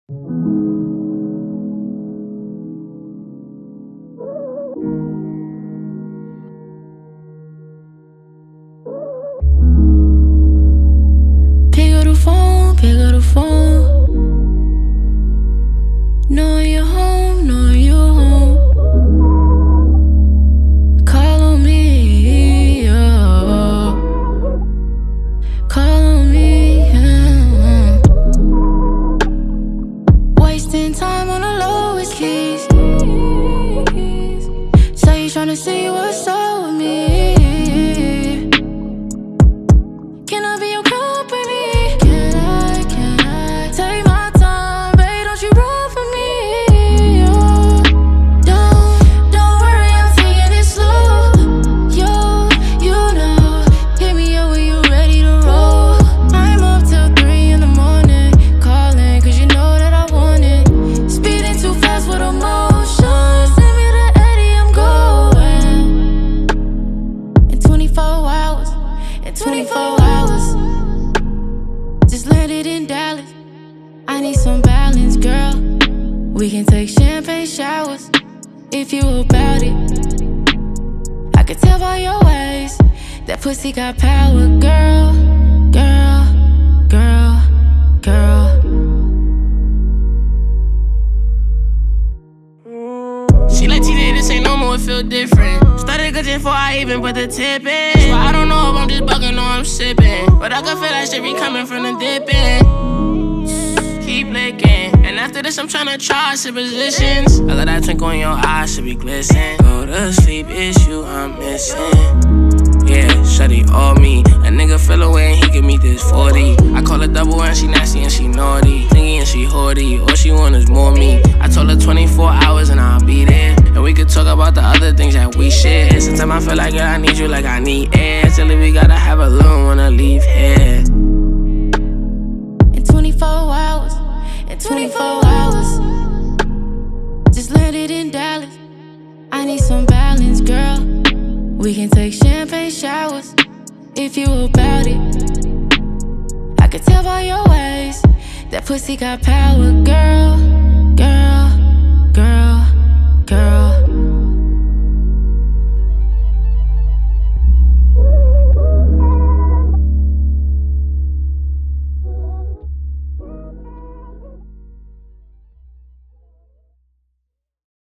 Pick up the phone. Know you're home, know you're home. Call on me, yeah. Call on me, yeah. Wasting time on the lowest keys. Say you tryna see what's up with me. Can I be your company? Can I take my time, babe? Don't you run from me, oh. Don't worry, I'm taking it slow. Yo, you know, hit me up when you ready to roll. I'm up till 3 in the morning, calling, cause you know that I want it. Speeding too fast with emotion. Send me the Eddie, I'm going. In 24 hours, in 24 hours. Just landed in Dallas. I need some balance, girl. We can take champagne showers if you about it. I can tell by your ways that pussy got power, girl, girl, girl, girl. She like TJ, this ain't no more, it feel different. Started good before I even put the tip in. So I don't know if I'm just bugging or I'm sipping, but I can feel that shit be coming from the dip in. Keep licking, and after this I'm tryna try some positions. I got that twinkle in your eyes, should be glisten. Go to sleep, it's you I'm missing. Yeah, shawty all me. A nigga feel away and he can meet this 40. I call her double and she nasty and she naughty. Thingy and she hoardy, all she want is more me. I told her 24 hours and I'll be there. And we could talk about the other things that we share. Sometimes I feel like, girl, I need you like I need air. Till we gotta have a little wanna leave here. In 24 hours, in 24 hours. Just landed in Dallas. I need some balance, girl. We can take champagne showers if you about it. I can tell by your ways that pussy got power, girl, girl, girl, girl.